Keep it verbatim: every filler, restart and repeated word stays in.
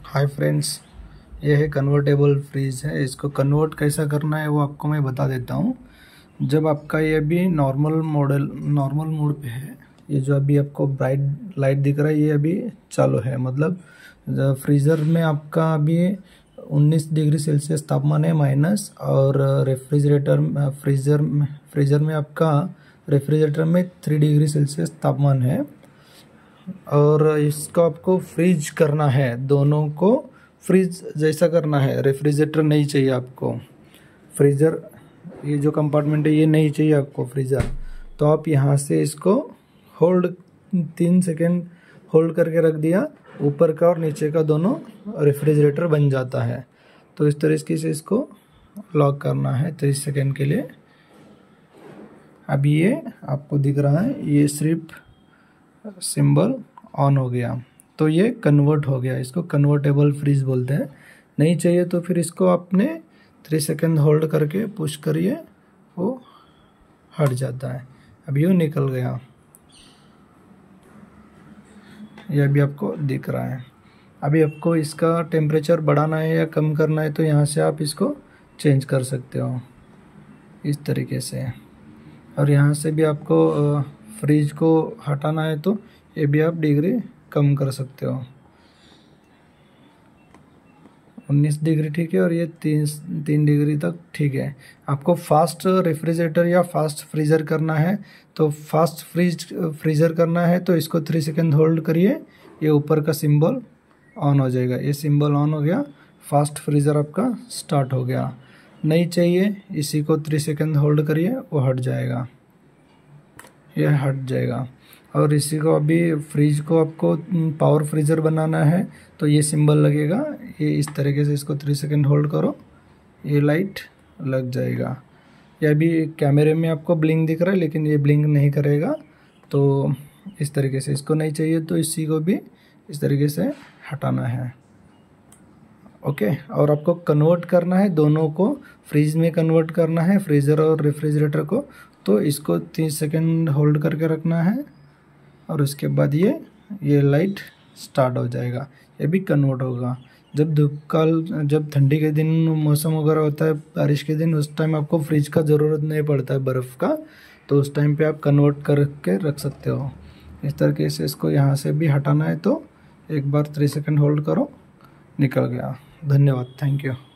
Hi friends, ये है convertible freeze है। इसको कन्वर्ट कैसा करना है वो आपको मैं बता देता हूँ। जब आपका ये अभी नॉर्मल मॉडल नॉर्मल मोड पे है, ये जो अभी आपको ब्राइट लाइट दिख रहा है ये अभी चालू है। मतलब फ्रीज़र में आपका अभी उन्नीस डिग्री सेल्सियस तापमान है माइनस, और रेफ्रिजरेटर फ्रीज़र फ्रीज़र में आपका रेफ्रिजरेटर में थ्री डिग्री सेल्सियस तापमान है। और इसको आपको फ्रीज करना है, दोनों को फ्रीज जैसा करना है। रेफ्रिजरेटर नहीं चाहिए आपको, फ्रीज़र ये जो कंपार्टमेंट है ये नहीं चाहिए आपको फ्रीज़र। तो आप यहाँ से इसको होल्ड तीन सेकेंड होल्ड करके रख दिया, ऊपर का और नीचे का दोनों रेफ्रिजरेटर बन जाता है। तो इस तरीके से इसको लॉक करना है तीस सेकेंड के लिए। अभी ये आपको दिख रहा है, ये सिर्फ सिंबल ऑन हो गया तो ये कन्वर्ट हो गया। इसको कन्वर्टेबल फ्रीज बोलते हैं। नहीं चाहिए तो फिर इसको आपने थ्री सेकेंड होल्ड करके पुश करिए, वो हट जाता है। अभी वो निकल गया, ये अभी आपको दिख रहा है। अभी आपको इसका टेम्परेचर बढ़ाना है या कम करना है तो यहाँ से आप इसको चेंज कर सकते हो इस तरीके से। और यहाँ से भी आपको फ्रीज को हटाना है तो ये भी आप डिग्री कम कर सकते हो। उन्नीस डिग्री ठीक है, और ये तीन तीन डिग्री तक ठीक है। आपको फास्ट रेफ्रिजरेटर या फास्ट फ्रीज़र करना है तो फास्ट फ्रीज फ्रीज़र करना है तो इसको थ्री सेकेंड होल्ड करिए, ये ऊपर का सिंबल ऑन हो जाएगा। ये सिंबल ऑन हो गया, फास्ट फ्रीज़र आपका स्टार्ट हो गया। नहीं चाहिए, इसी को थ्री सेकेंड होल्ड करिए, वो हट जाएगा, ये हट जाएगा। और इसी को अभी फ्रिज को आपको पावर फ्रीज़र बनाना है तो ये सिंबल लगेगा, ये इस तरीके से इसको थ्री सेकेंड होल्ड करो, ये लाइट लग जाएगा। ये अभी कैमरे में आपको ब्लिंक दिख रहा है लेकिन ये ब्लिंक नहीं करेगा। तो इस तरीके से इसको नहीं चाहिए तो इसी को भी इस तरीके से हटाना है। ओके, और आपको कन्वर्ट करना है, दोनों को फ्रीज में कन्वर्ट करना है, फ्रीज़र और रेफ्रिजरेटर को। तो इसको तीस सेकेंड होल्ड करके रखना है और उसके बाद ये ये लाइट स्टार्ट हो जाएगा, ये भी कन्वर्ट होगा। जब धूप काल जब ठंडी के दिन मौसम वगैरह होता है, बारिश के दिन, उस टाइम आपको फ्रिज का ज़रूरत नहीं पड़ता है बर्फ़ का, तो उस टाइम पे आप कन्वर्ट करके रख सकते हो। इस तरीके से इसको यहाँ से भी हटाना है तो एक बार थ्री सेकेंड होल्ड करो, निकल गया। धन्यवाद, थैंक यू।